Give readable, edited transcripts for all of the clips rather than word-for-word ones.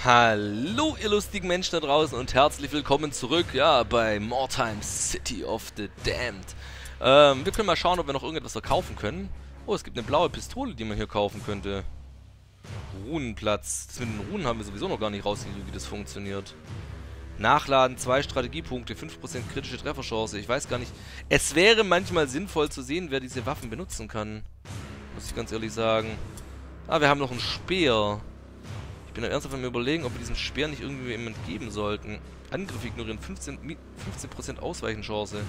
Hallo ihr lustigen Menschen da draußen und herzlich willkommen zurück, ja, bei Mordheim City of the Damned. Wir können mal schauen, ob wir noch irgendetwas verkaufen können. Oh, es gibt eine blaue Pistole, die man hier kaufen könnte. Runenplatz. Das mit den Runen haben wir sowieso noch gar nicht rausgekriegt, wie das funktioniert. Nachladen, 2 Strategiepunkte, 5% kritische Trefferchance. Ich weiß gar nicht. Es wäre manchmal sinnvoll zu sehen, wer diese Waffen benutzen kann. Muss ich ganz ehrlich sagen. Ah, wir haben noch einen Speer. Ich bin da ernsthaft am Überlegen, ob wir diesen Speer nicht irgendwie jemand geben sollten. Angriff ignorieren, 15% Ausweichenchance.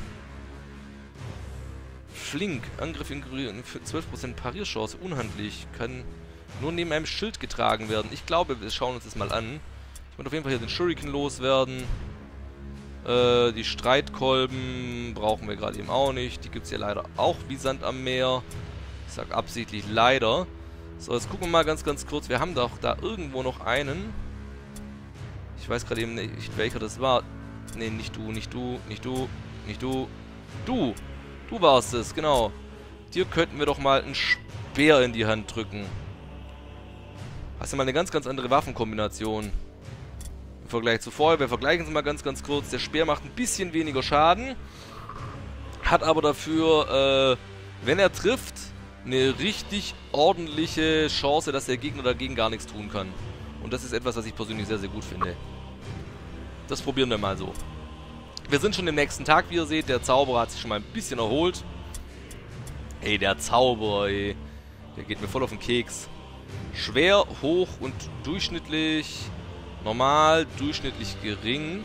Flink, Angriff ignorieren, 12% Parierchance, unhandlich. Kann nur neben einem Schild getragen werden. Ich glaube, wir schauen uns das mal an. Ich möchte auf jeden Fall hier den Shuriken loswerden. Die Streitkolben brauchen wir gerade eben auch nicht. Die gibt es ja leider auch wie Sand am Meer. Ich sage absichtlich leider. So, jetzt gucken wir mal ganz kurz. Wir haben doch da irgendwo noch einen. Ich weiß gerade eben nicht, welcher das war. Ne, nicht du, nicht du, nicht du, nicht du. Du! Du warst es, genau. Dir könnten wir doch mal einen Speer in die Hand drücken. Hast du mal eine ganz andere Waffenkombination. Im Vergleich zu vorher. Wir vergleichen es mal ganz kurz. Der Speer macht ein bisschen weniger Schaden. Hat aber dafür, wenn er trifft, eine richtig ordentliche Chance, dass der Gegner dagegen gar nichts tun kann. Und das ist etwas, was ich persönlich sehr gut finde. Das probieren wir mal so. Wir sind schon im nächsten Tag, wie ihr seht. Der Zauberer hat sich schon mal ein bisschen erholt. Ey, der Zauberer, ey. Der geht mir voll auf den Keks. Schwer, hoch und durchschnittlich normal, durchschnittlich gering.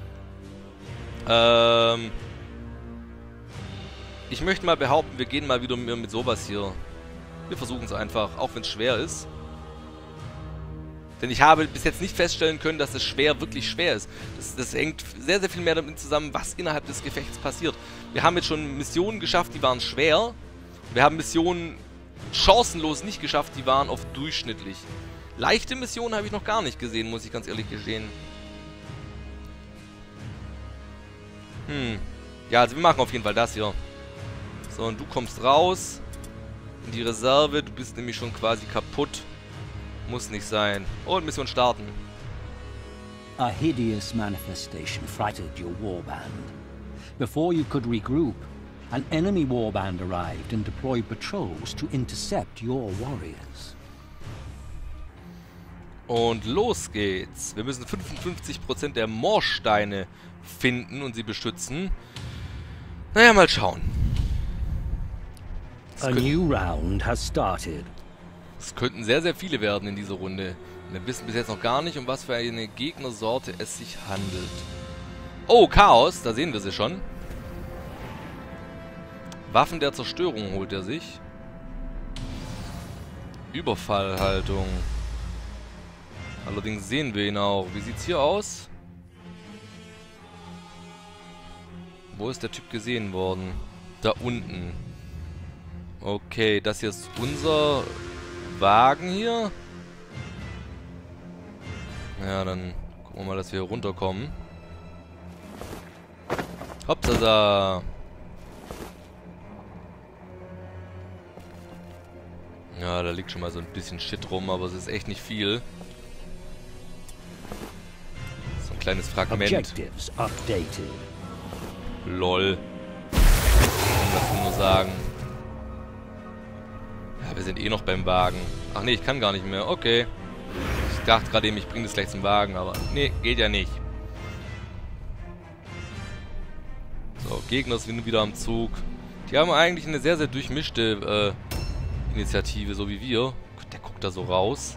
Ich möchte mal behaupten, wir gehen mal wieder mit sowas hier. Wir versuchen es einfach, auch wenn es schwer ist. Denn ich habe bis jetzt nicht feststellen können, dass das schwer wirklich schwer ist. Das hängt sehr viel mehr damit zusammen, was innerhalb des Gefechts passiert. Wir haben jetzt schon Missionen geschafft, die waren schwer. Wir haben Missionen chancenlos nicht geschafft, die waren oft durchschnittlich. Leichte Missionen habe ich noch gar nicht gesehen, muss ich ganz ehrlich gestehen. Ja, also wir machen auf jeden Fall das hier. So, und du kommst raus in die Reserve. Du bist nämlich schon quasi kaputt. Muss nicht sein. Und Mission starten. A hideous manifestation frightened your warband. Before you could regroup, an enemy warband arrived and deployed patrols to intercept your warriors. Und los geht's. Wir müssen 55% der Moorsteine finden und sie beschützen. Naja, mal schauen. A new round has started. Es könnten sehr viele werden in dieser Runde. Wir wissen bis jetzt noch gar nicht, um was für eine Gegnersorte es sich handelt. Oh, Chaos, da sehen wir sie schon. Waffen der Zerstörung holt er sich. Überfallhaltung. Allerdings sehen wir ihn auch. Wie sieht's hier aus? Wo ist der Typ gesehen worden? Da unten. Okay, das hier ist unser Wagen hier. Ja, dann gucken wir mal, dass wir hier runterkommen. Hoppsa. Ja, da liegt schon mal so ein bisschen Shit rum, aber es ist echt nicht viel. So ein kleines Fragment. Objectives updated. Lol. Kann man dazu nur sagen. Ja, wir sind eh noch beim Wagen. Ach nee, ich kann gar nicht mehr. Okay. Ich dachte gerade eben, ich bringe das gleich zum Wagen, aber nee, geht ja nicht. So, Gegner sind wieder am Zug. Die haben eigentlich eine sehr durchmischte Initiative, so wie wir. Der guckt da so raus.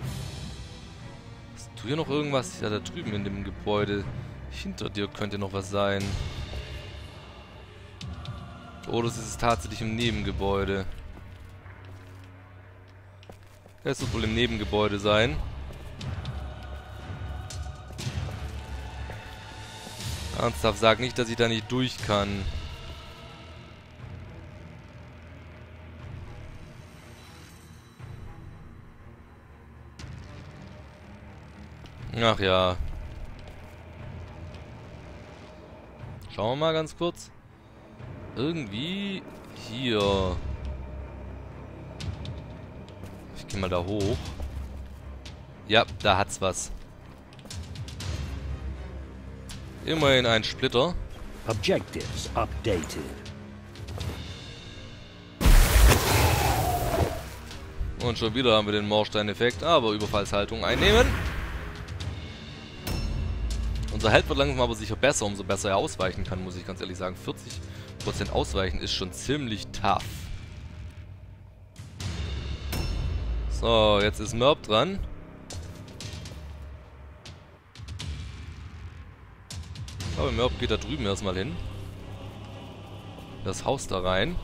Hast du hier noch irgendwas? Ja, da drüben in dem Gebäude. Hinter dir könnte noch was sein. Oder es ist tatsächlich im Nebengebäude. Es wird wohl im Nebengebäude sein. Ernsthaft, sag nicht, dass ich da nicht durch kann. Ach ja. Schauen wir mal ganz kurz. Irgendwie hier. Ich gehe mal da hoch. Ja, da hat's was. Immerhin ein Splitter. Objectives updated. Und schon wieder haben wir den Moorstein-Effekt, aber Überfallshaltung einnehmen. Unser Held wird langsam aber sicher besser, umso besser er ausweichen kann, muss ich ganz ehrlich sagen. 40% ausweichen ist schon ziemlich tough. So, jetzt ist Merp dran. Ich glaube, Merp geht da drüben erstmal hin. Das Haus da rein.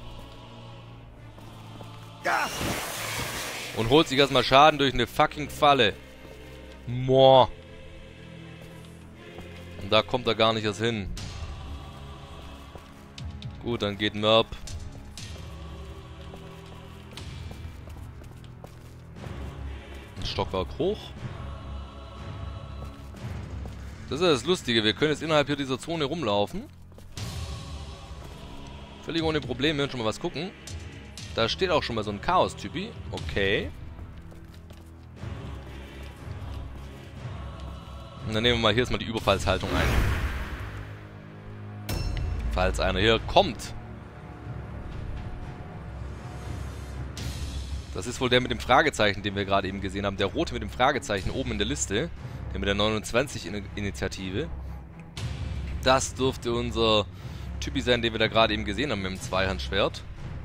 Und holt sich erstmal Schaden durch eine fucking Falle. Moah. Und da kommt er gar nicht erst hin. Gut, dann geht Merp. Ein Stockwerk hoch. Das ist das Lustige. Wir können jetzt innerhalb hier dieser Zone rumlaufen. Völlig ohne Probleme. Und schon mal was gucken. Da steht auch schon mal so ein Chaos-Typi. Okay. Und dann nehmen wir mal hier jetzt mal die Überfallshaltung ein. Falls einer hier kommt. Das ist wohl der mit dem Fragezeichen, den wir gerade eben gesehen haben. Der rote mit dem Fragezeichen oben in der Liste. Der mit der 29-Initiative. Das dürfte unser Typi sein, den wir da gerade eben gesehen haben mit dem Zweihandschwert.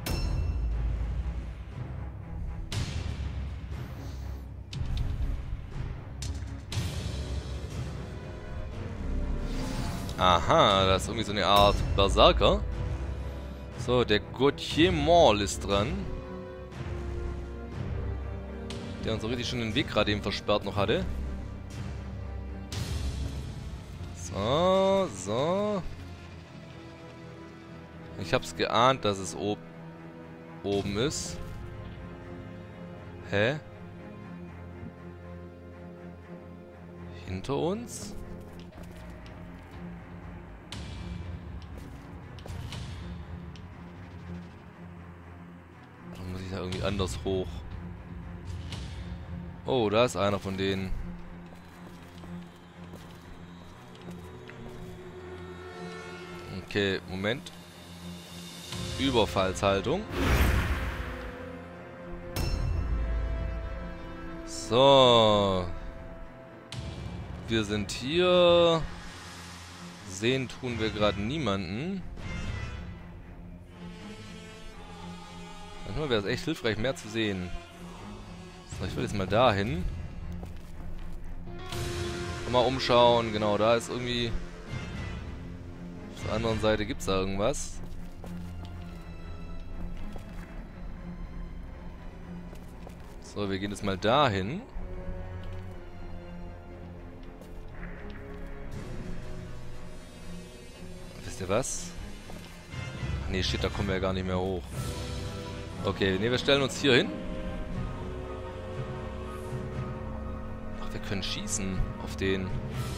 Aha, das ist irgendwie so eine Art Berserker. So, der Gauthier Maul ist dran. Der uns so richtig schon den Weg gerade eben versperrt noch hatte. So, so. Ich hab's geahnt, dass es oben ist. Hä? Hinter uns? Dann muss ich da irgendwie anders hoch. Oh, da ist einer von denen. Okay, Moment. Überfallshaltung. So. Wir sind hier. Sehen tun wir gerade niemanden. Manchmal wäre es echt hilfreich, mehr zu sehen. So, ich will jetzt mal dahin. Mal umschauen. Genau, da ist irgendwie... Auf der anderen Seite gibt es da irgendwas. So, wir gehen jetzt mal dahin. Wisst ihr was? Ach nee, shit, da kommen wir ja gar nicht mehr hoch. Okay, nee, wir stellen uns hier hin. Ach, wir können schießen auf den.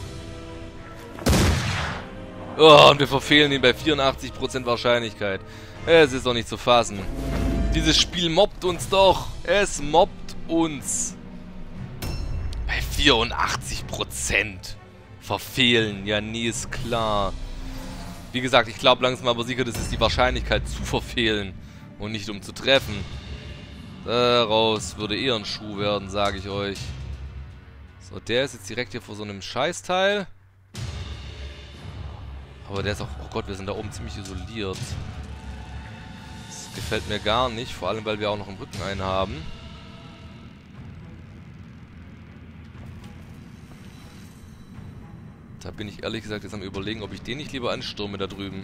Oh, und wir verfehlen ihn bei 84% Wahrscheinlichkeit. Es ist doch nicht zu fassen. Dieses Spiel mobbt uns doch. Es mobbt uns. Bei 84%. Verfehlen. Ja, nie ist klar. Wie gesagt, ich glaube langsam aber sicher, das ist die Wahrscheinlichkeit zu verfehlen. Und nicht um zu treffen. Daraus würde eher ein Schuh werden, sage ich euch. So, der ist jetzt direkt hier vor so einem Scheißteil. Aber der ist auch... Oh Gott, wir sind da oben ziemlich isoliert. Das gefällt mir gar nicht. Vor allem, weil wir auch noch im Rücken einen haben. Da bin ich ehrlich gesagt jetzt am Überlegen, ob ich den nicht lieber anstürme da drüben.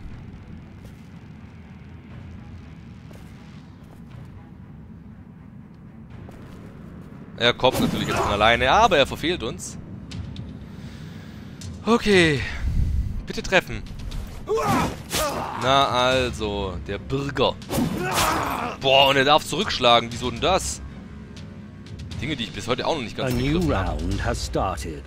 Er kommt natürlich jetzt von alleine, aber er verfehlt uns. Okay. Bitte treffen. Na also, der Bürger. Boah, und er darf zurückschlagen. Wieso denn das? Dinge, die ich bis heute auch noch nicht ganz begriffen habe.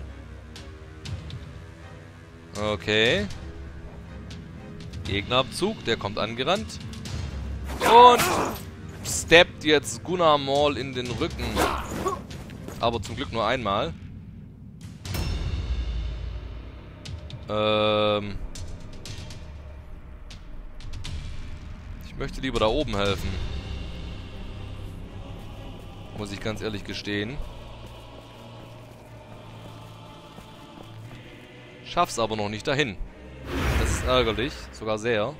Okay. Gegnerabzug, der kommt angerannt. Und steppt jetzt Gunnar Maul in den Rücken. Aber zum Glück nur einmal. Ich möchte lieber da oben helfen. Muss ich ganz ehrlich gestehen. Schaff's aber noch nicht dahin. Das ist ärgerlich, sogar sehr.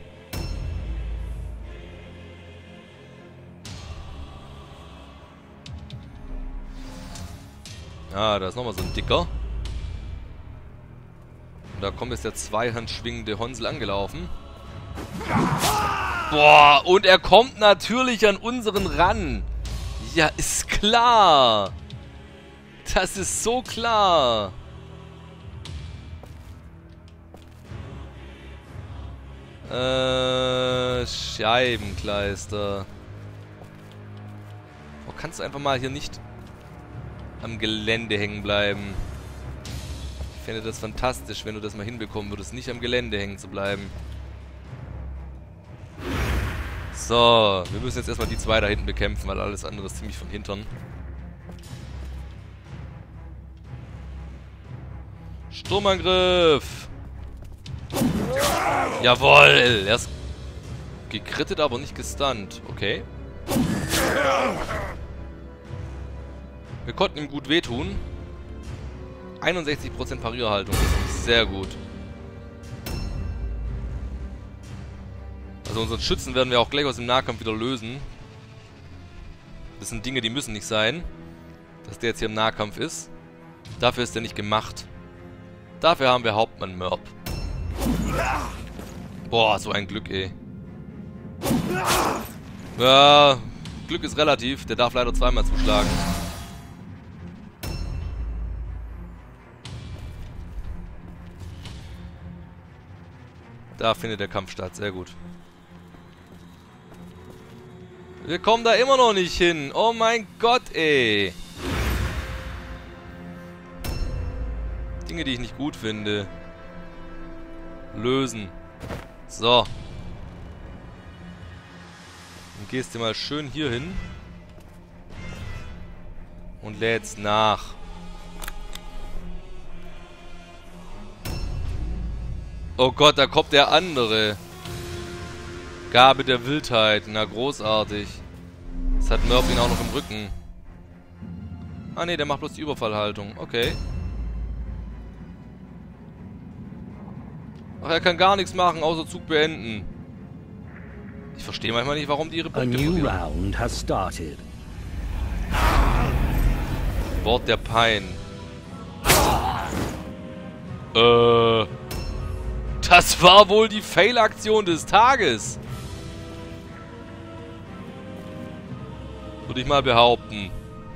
Ah, da ist nochmal so ein dicker. Und da kommt jetzt der zweihandschwingende Honsel angelaufen. Boah, und er kommt natürlich an unseren ran. Ja, ist klar. Das ist so klar. Scheibenkleister. Oh, kannst du einfach mal hier nicht am Gelände hängen bleiben? Ich fände das fantastisch, wenn du das mal hinbekommen würdest, nicht am Gelände hängen zu bleiben. So, wir müssen jetzt erstmal die zwei da hinten bekämpfen, weil alles andere ist ziemlich von Hintern. Sturmangriff! Jawohl! Er ist gekrittet, aber nicht gestunt. Okay. Wir konnten ihm gut wehtun. 61% Parierhaltung. Das ist sehr gut. Also unseren Schützen werden wir auch gleich aus dem Nahkampf wieder lösen. Das sind Dinge, die müssen nicht sein. Dass der jetzt hier im Nahkampf ist. Dafür ist er nicht gemacht. Dafür haben wir Hauptmann Mörb. Boah, so ein Glück, ey. Ja, Glück ist relativ. Der darf leider zweimal zuschlagen. Da findet der Kampf statt. Sehr gut. Wir kommen da immer noch nicht hin. Oh mein Gott, ey. Dinge, die ich nicht gut finde. Lösen. So. Dann gehst du mal schön hier hin. Und lädst nach. Oh Gott, da kommt der andere. Gabe der Wildheit. Na, großartig. Das hat Murphy ihn auch noch im Rücken. Ah ne, der macht bloß die Überfallhaltung. Okay. Ach, er kann gar nichts machen, außer Zug beenden. Ich verstehe manchmal nicht, warum die ihre Punkte verlieren. Wort der Pein. Das war wohl die Fail-Aktion des Tages. Würde ich mal behaupten.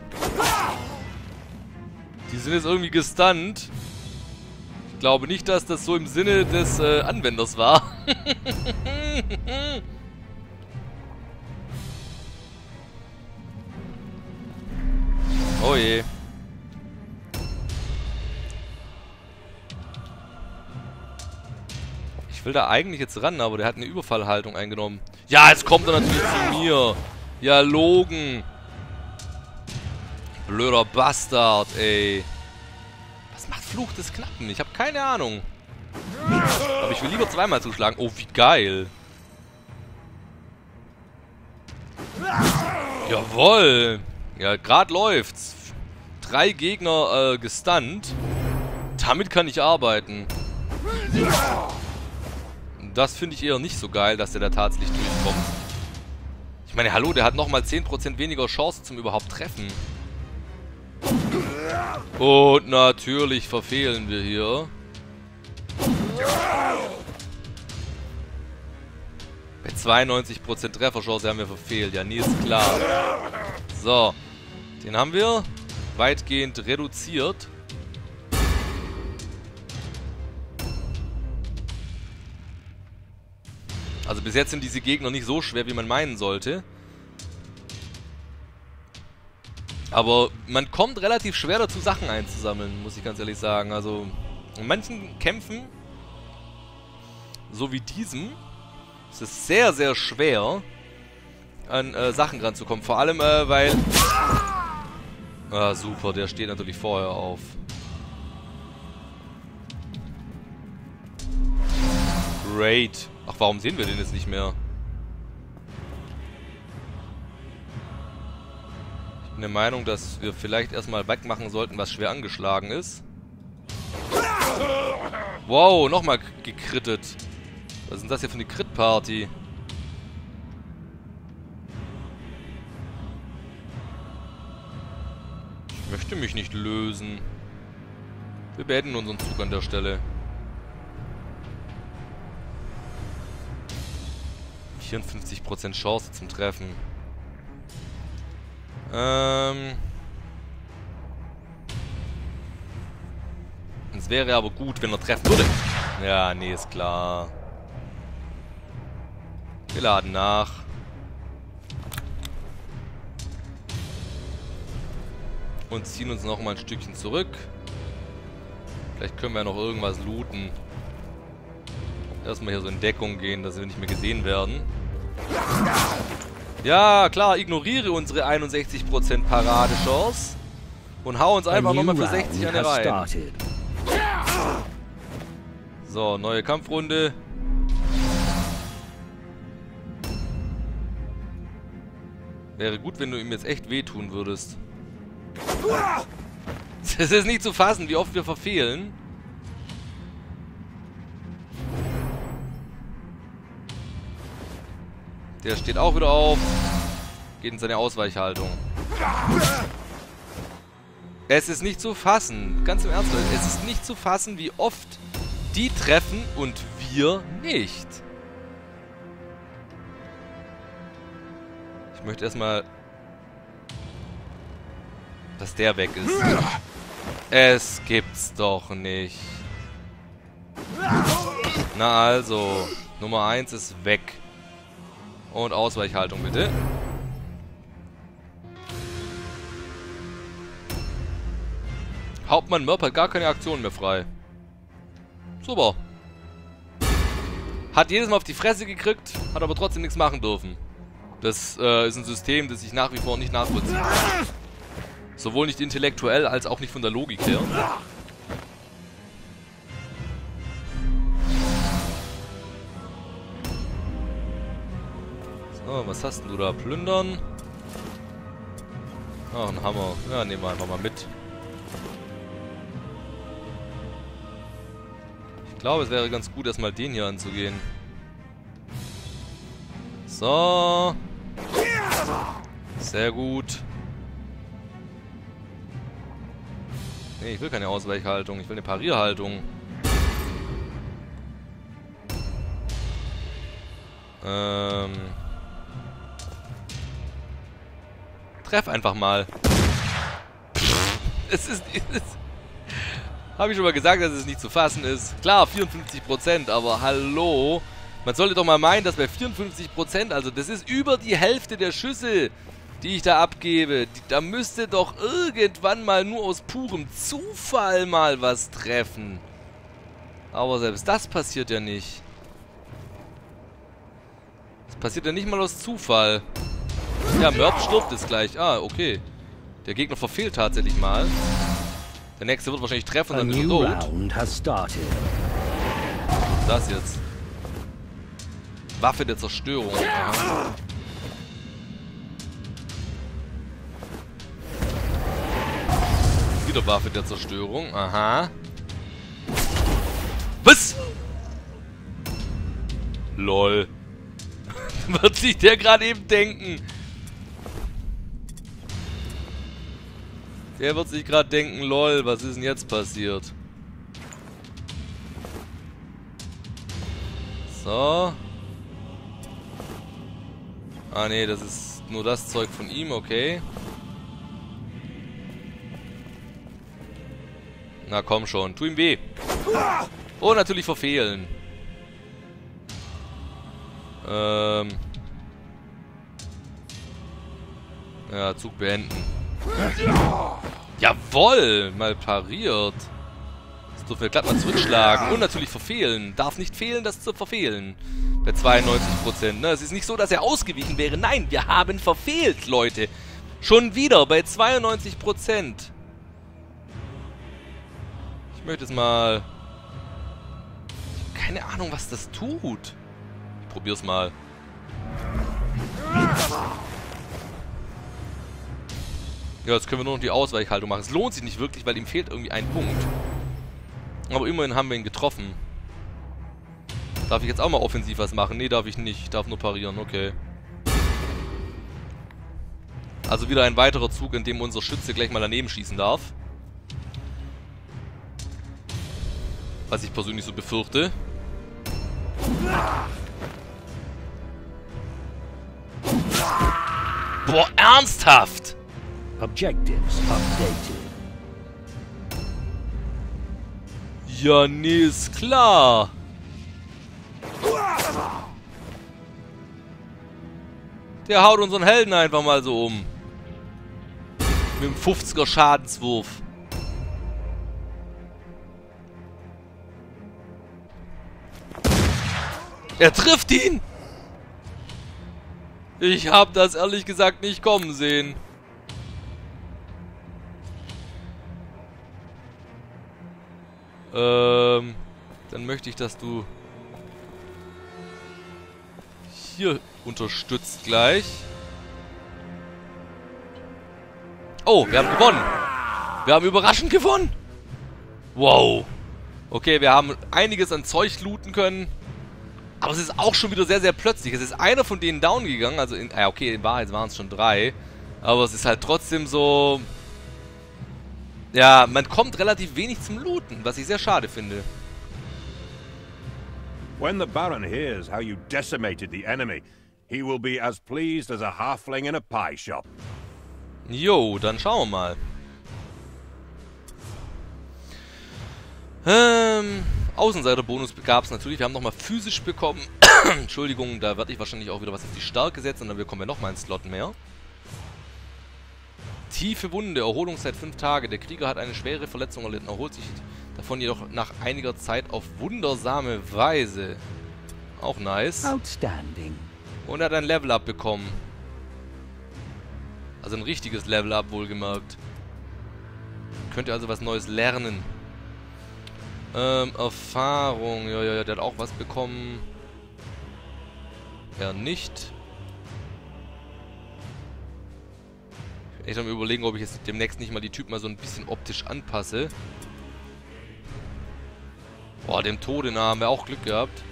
Die sind jetzt irgendwie gestunt. Ich glaube nicht, dass das so im Sinne des Anwenders war. Oh je. Ich will da eigentlich jetzt ran, aber der hat eine Überfallhaltung eingenommen. Ja, jetzt kommt er natürlich zu mir. Ja, Logan. Blöder Bastard, ey. Was macht Fluch des Knappen? Ich habe keine Ahnung. Aber ich will lieber zweimal zuschlagen. Oh, wie geil. Jawohl. Ja, gerade läuft's. 3 Gegner gestunt. Damit kann ich arbeiten. Das finde ich eher nicht so geil, dass der da tatsächlich durchkommt. Ich meine, hallo, der hat nochmal 10% weniger Chance zum überhaupt treffen. Und natürlich verfehlen wir hier. Bei 92% Trefferchance haben wir verfehlt. Ja, nie ist klar. So. Den haben wir weitgehend reduziert. Also bis jetzt sind diese Gegner nicht so schwer, wie man meinen sollte. Aber man kommt relativ schwer dazu, Sachen einzusammeln, muss ich ganz ehrlich sagen. Also in manchen Kämpfen, so wie diesem, ist es sehr, sehr schwer, an Sachen ranzukommen. Vor allem, weil... Ah, super, der steht natürlich vorher auf. Great. Ach, warum sehen wir den jetzt nicht mehr? Ich bin der Meinung, dass wir vielleicht erstmal wegmachen sollten, was schwer angeschlagen ist. Wow, nochmal gekrittet. Was ist denn das hier für eine Crit-Party? Ich möchte mich nicht lösen. Wir beenden unseren Zug an der Stelle. 54% Chance zum Treffen. Es wäre aber gut, wenn er treffen würde. Ja, nee, ist klar. Wir laden nach. Und ziehen uns noch mal ein Stückchen zurück. Vielleicht können wir ja noch irgendwas looten. Erstmal hier so in Deckung gehen, dass wir nicht mehr gesehen werden. Ja, klar, ignoriere unsere 61% Paradechance. Und hau uns einfach nochmal für 60 eine rein. So, neue Kampfrunde. Wäre gut, wenn du ihm jetzt echt wehtun würdest. Es ist nicht zu fassen, wie oft wir verfehlen. Der steht auch wieder auf. Geht in seine Ausweichhaltung. Es ist nicht zu fassen. Ganz im Ernst, Leute. Es ist nicht zu fassen, wie oft die treffen und wir nicht. Ich möchte erstmal, dass der weg ist. Es gibt's doch nicht. Na also, Nummer 1 ist weg. Und Ausweichhaltung bitte. Hauptmann Mörp hat gar keine Aktion mehr frei. Super. Hat jedes Mal auf die Fresse gekriegt, hat aber trotzdem nichts machen dürfen. Das ist ein System, das ich nach wie vor nicht nachvollziehe. Sowohl nicht intellektuell, als auch nicht von der Logik her. So, was hast denn du da? Plündern? Ah, ein Hammer. Ja, nehmen wir einfach mal mit. Ich glaube, es wäre ganz gut, erstmal den hier anzugehen. So. Sehr gut. Nee, ich will keine Ausweichhaltung. Ich will eine Parierhaltung. Treff einfach mal. Es ist... Habe ich schon mal gesagt, dass es nicht zu fassen ist. Klar, 54%, aber hallo. Man sollte doch mal meinen, dass bei 54%, also das ist über die Hälfte der Schüsse, die ich da abgebe, da müsste doch irgendwann mal nur aus purem Zufall mal was treffen. Aber selbst das passiert ja nicht. Das passiert ja nicht mal aus Zufall. Ja, Mörp stirbt jetzt gleich. Ah, okay. Der Gegner verfehlt tatsächlich mal. Der nächste wird wahrscheinlich treffen und dann ist er tot. Das jetzt. Waffe der Zerstörung. Aha. Wieder Waffe der Zerstörung. Aha. Was? Lol. Wird sich der gerade eben denken. Der wird sich gerade denken, lol, was ist denn jetzt passiert? So. Ah ne, das ist nur das Zeug von ihm, okay. Na komm schon, tu ihm weh. Oh, natürlich verfehlen. Ja, Zug beenden. Jawoll! Mal pariert. Das dürfen wir glatt mal zurückschlagen. Und natürlich verfehlen. Darf nicht fehlen, das zu verfehlen. Bei 92%. Ne? Es ist nicht so, dass er ausgewichen wäre. Nein, wir haben verfehlt, Leute. Schon wieder bei 92%. Ich möchte es mal... keine Ahnung, was das tut. Ich probier's mal. Ja, jetzt können wir nur noch die Ausweichhaltung machen. Es lohnt sich nicht wirklich, weil ihm fehlt irgendwie ein Punkt. Aber immerhin haben wir ihn getroffen. Darf ich jetzt auch mal offensiv was machen? Nee, darf ich nicht. Ich darf nur parieren. Okay. Also wieder ein weiterer Zug, in dem unser Schütze gleich mal daneben schießen darf. Was ich persönlich so befürchte. Boah, ernsthaft! Objectives updated. Ja, nee, ist klar. Der haut unseren Helden einfach mal so um. Mit dem 50er Schadenswurf. Er trifft ihn! Ich hab das ehrlich gesagt nicht kommen sehen. Dann möchte ich, dass du hier unterstützt gleich. Oh, wir haben gewonnen. Wir haben überraschend gewonnen. Wow. Okay, wir haben einiges an Zeug looten können. Aber es ist auch schon wieder sehr, sehr plötzlich. Es ist einer von denen down gegangen. Also, okay, in Wahrheit waren es schon 3. Aber es ist halt trotzdem so... Ja, man kommt relativ wenig zum Looten, was ich sehr schade finde. When the Baron hears how you decimated the enemy, he will be as pleased as a halfling in a pie shop. Jo, dann schauen wir mal. Außenseiterbonus gab es natürlich. Wir haben nochmal physisch bekommen. Entschuldigung, da werde ich wahrscheinlich auch wieder was auf die Stärke setzen und dann bekommen wir nochmal einen Slot mehr. Tiefe Wunde, Erholungszeit 5 Tage. Der Krieger hat eine schwere Verletzung erlitten, erholt sich davon jedoch nach einiger Zeit auf wundersame Weise. Auch nice. Outstanding. Und er hat ein Level-Up bekommen. Also ein richtiges Level-Up, wohlgemerkt. Könnt ihr also was Neues lernen. Erfahrung. Ja, der hat auch was bekommen. Er nicht. Ich will mir überlegen, ob ich jetzt demnächst nicht mal die Typen mal so ein bisschen optisch anpasse. Boah, dem Tode nah haben wir auch Glück gehabt.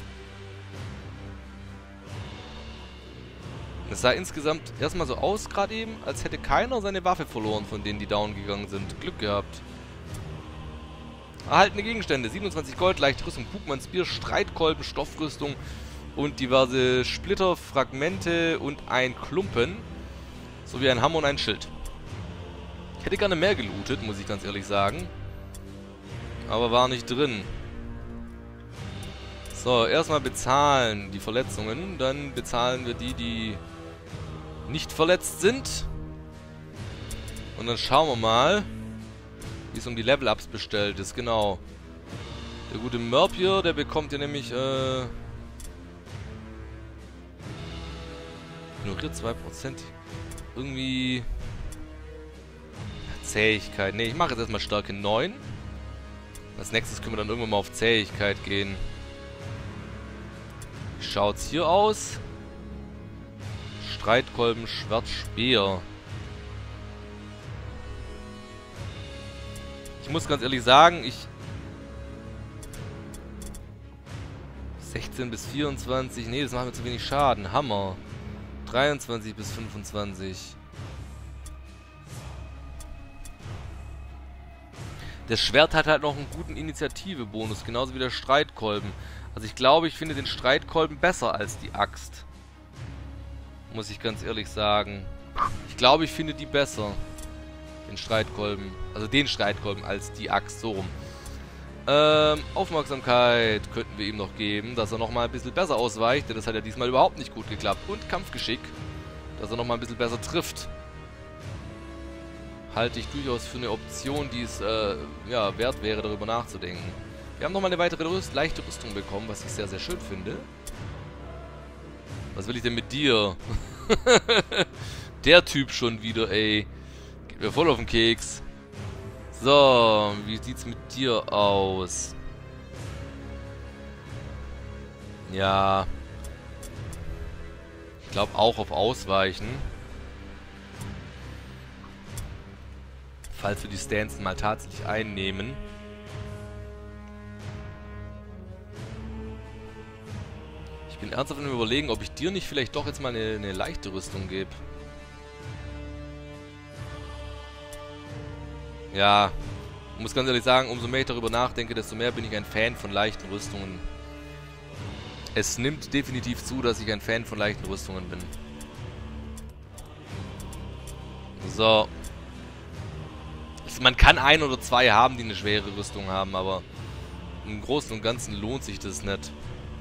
Es sah insgesamt erstmal so aus, gerade eben, als hätte keiner seine Waffe verloren, von denen die down gegangen sind. Glück gehabt. Erhaltene Gegenstände. 27 Gold, leichte Rüstung, Pugmanns Bier, Streitkolben, Stoffrüstung und diverse Splitter, Fragmente und ein Klumpen. Sowie ein Hammer und ein Schild. Ich hätte gerne mehr gelootet, muss ich ganz ehrlich sagen. Aber war nicht drin. So, erstmal bezahlen die Verletzungen. Dann bezahlen wir die, die nicht verletzt sind. Und dann schauen wir mal, wie es um die Level-Ups bestellt ist. Genau. Der gute Mörb hier, der bekommt ja nämlich, ignoriert 2%. Irgendwie... Zähigkeit. Ne, ich mache jetzt erstmal Stärke 9. Als nächstes können wir dann irgendwann mal auf Zähigkeit gehen. Wie schaut's hier aus? Streitkolben, Schwert, Speer. Ich muss ganz ehrlich sagen, 16 bis 24. Ne, das macht mir zu wenig Schaden. Hammer. 23 bis 25. Das Schwert hat halt noch einen guten Initiative-Bonus, genauso wie der Streitkolben. Also ich glaube, ich finde den Streitkolben besser als die Axt. Muss ich ganz ehrlich sagen. Ich glaube, ich finde die besser. Den Streitkolben. Also den Streitkolben als die Axt, so rum. Aufmerksamkeit könnten wir ihm noch geben, dass er nochmal ein bisschen besser ausweicht. Denn das hat ja diesmal überhaupt nicht gut geklappt. Und Kampfgeschick, dass er nochmal ein bisschen besser trifft. Halte ich durchaus für eine Option, die es ja, wert wäre, darüber nachzudenken. Wir haben nochmal eine weitere leichte Rüstung bekommen, was ich sehr, sehr schön finde. Was will ich denn mit dir? Der Typ schon wieder, ey. Geht mir voll auf den Keks. So, wie sieht's mit dir aus? Ja. Ich glaube auch auf Ausweichen. Falls wir die Stance mal tatsächlich einnehmen. Ich bin ernsthaft am Überlegen, ob ich dir nicht vielleicht doch jetzt mal eine leichte Rüstung gebe. Ja, ich muss ganz ehrlich sagen, umso mehr ich darüber nachdenke, desto mehr bin ich ein Fan von leichten Rüstungen. Es nimmt definitiv zu, dass ich ein Fan von leichten Rüstungen bin. So. Man kann ein oder zwei haben, die eine schwere Rüstung haben, aber im Großen und Ganzen lohnt sich das nicht.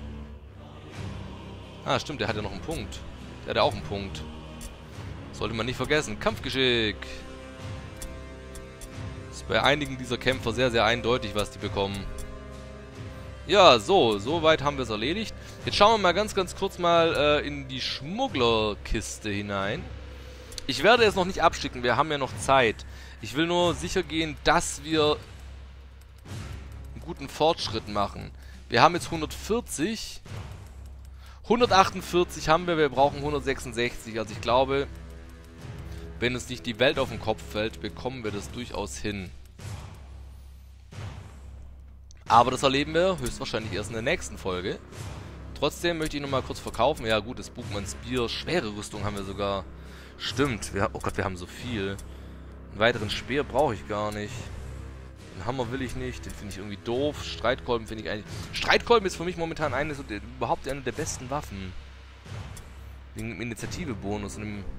Ah, stimmt, der hat ja noch einen Punkt. Der hat ja auch einen Punkt. Sollte man nicht vergessen. Kampfgeschick. Ist bei einigen dieser Kämpfer sehr, sehr eindeutig, was die bekommen. Ja, so weit haben wir es erledigt. Jetzt schauen wir mal ganz kurz mal in die Schmugglerkiste hinein. Ich werde es noch nicht abschicken, wir haben ja noch Zeit. Ich will nur sicher gehen, dass wir einen guten Fortschritt machen. Wir haben jetzt 140. 148 haben wir brauchen 166. Also ich glaube, wenn uns nicht die Welt auf den Kopf fällt, bekommen wir das durchaus hin. Aber das erleben wir höchstwahrscheinlich erst in der nächsten Folge. Trotzdem möchte ich nochmal kurz verkaufen. Ja gut, das Bookman's Spear, schwere Rüstung haben wir sogar. Stimmt, oh Gott, wir haben so viel. Einen weiteren Speer brauche ich gar nicht. Den Hammer will ich nicht, den finde ich irgendwie doof. Streitkolben finde ich eigentlich... Streitkolben ist für mich momentan überhaupt eine der besten Waffen. Wegen dem Initiative-Bonus und dem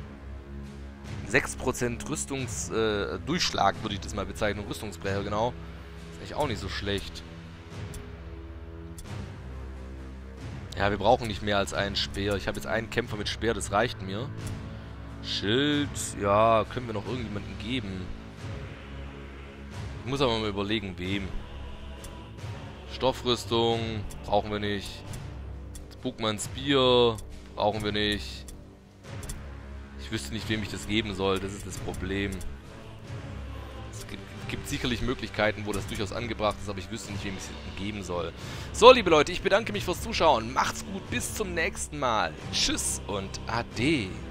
6% Durchschlag würde ich das mal bezeichnen. Rüstungsbrecher, genau. Ist eigentlich auch nicht so schlecht. Ja, wir brauchen nicht mehr als einen Speer. Ich habe jetzt einen Kämpfer mit Speer, das reicht mir. Schild, ja, können wir noch irgendjemanden geben. Ich muss aber mal überlegen, wem. Stoffrüstung brauchen wir nicht. Das Bookman's Spear brauchen wir nicht. Ich wüsste nicht, wem ich das geben soll, das ist das Problem. Es gibt sicherlich Möglichkeiten, wo das durchaus angebracht ist, aber ich wüsste nicht, wem ich es geben soll. So, liebe Leute, ich bedanke mich fürs Zuschauen. Macht's gut, bis zum nächsten Mal. Tschüss und Ade.